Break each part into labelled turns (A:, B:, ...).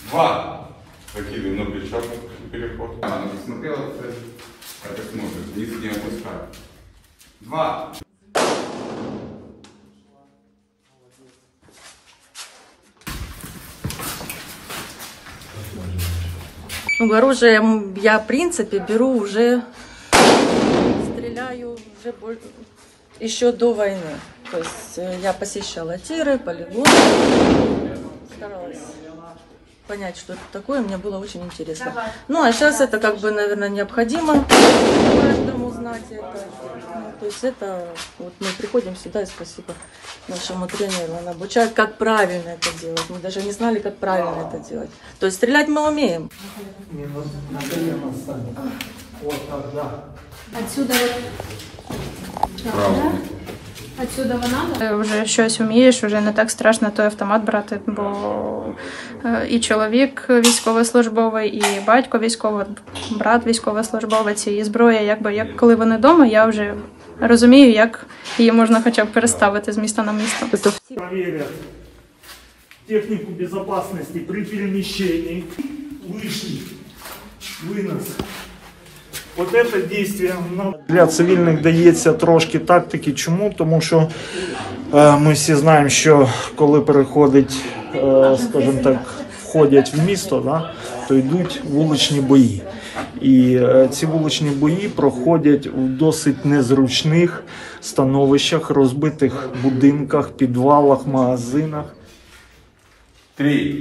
A: 2. Закидывай на плечо переход. Она посмотрела, как смотрит, вниз не опускай. 2.
B: Ну, оружие я, в принципе, беру уже, стреляю уже еще до войны. То есть я посещала тиры, полигоны, старалась понять, что это такое, мне было очень интересно. Ну, а сейчас это как бы, наверное, необходимо каждому знать это. Ну, то есть это, вот мы приходим сюда, и спасибо нашему тренеру, он обучает, как правильно это делать. Мы даже не знали, как правильно это делать. То есть стрелять мы умеем.
C: Вот так, да.
D: Отсюда
A: Право.
D: Отсюда вона.
E: Вже щось вмієш, вже не так страшно той автомат брати, бо і чоловік військовослужбовий, і батько військовий, брат військовослужбовець, і зброя, якби як коли вони вдома, я вже розумію, як її можна хоча б переставити з міста на місто.
C: Проверят технику безопасности при перемещении, лишний вынос. Вот это действие для цивільних дається трошки тактики. Чому? Тому що ми всі знаємо, що коли переходить, скажімо так, входять в місто, да, то йдуть вуличні бої. І ці вуличні бої проходять у досить незручних становищах, розбитих будинках, підвалах, магазинах.
A: 3.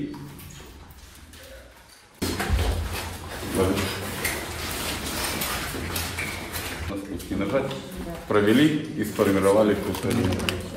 A: На спуске нажать, провели и сформировали вкусную линию.